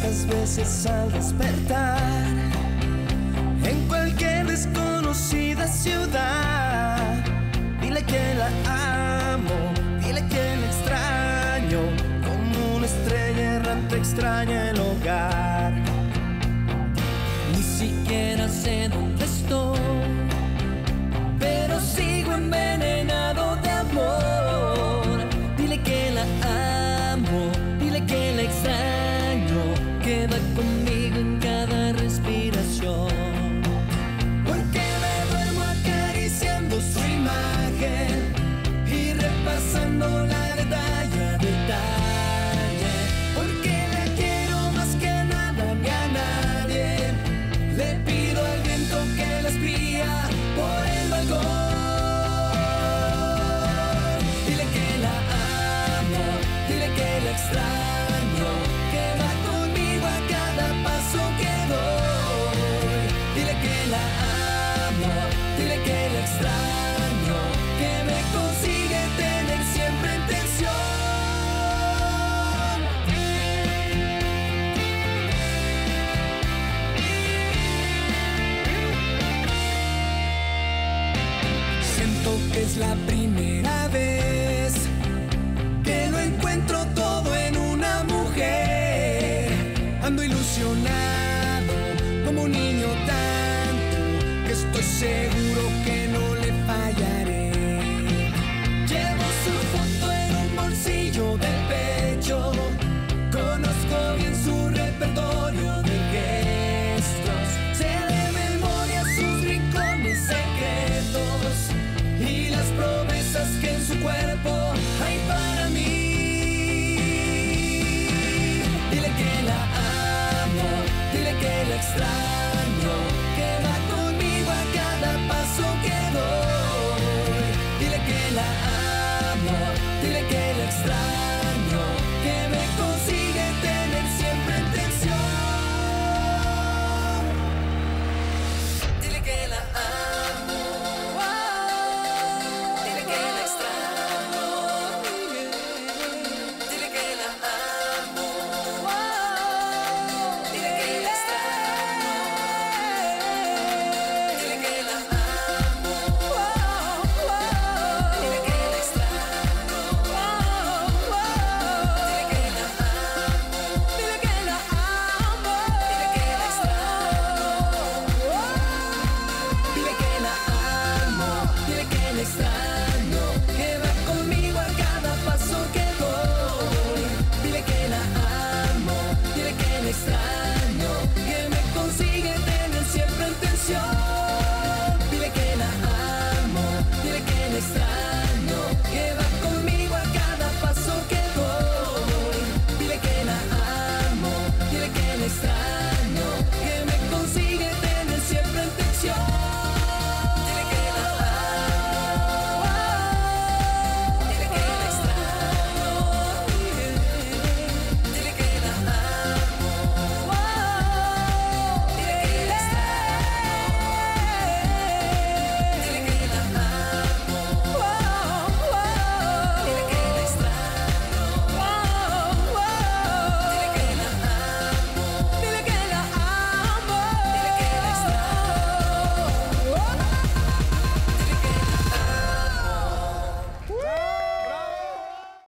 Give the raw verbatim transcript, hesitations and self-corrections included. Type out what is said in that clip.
muchas veces al despertar en cualquier desconocida ciudad. Dile que la amo, dile que la extraño, como una estrella errante extraña el hogar. Ni siquiera sé dónde estoy, pero sigo envenenado de amor. Dile que la amo, dile que la extraño, queda conmigo en cada respiración. Porque me duermo acariciando su imagen y repasando la detalle a detalle. Porque la quiero más que a nada ni a nadie. Le pido al viento que la espía por el balcón. Dile que la amo, dile que la extraño, que va conmigo a cada paso que doy. Dile que la amo, dile que la extraño, que me consigue tener siempre en tensión. Siento que es la primera vez que lo encuentro todo en una mujer. Ando ilusionado como un niño tanto que estoy seguro que no le fallaré. Llevo su foto en un bolsillo del pelo.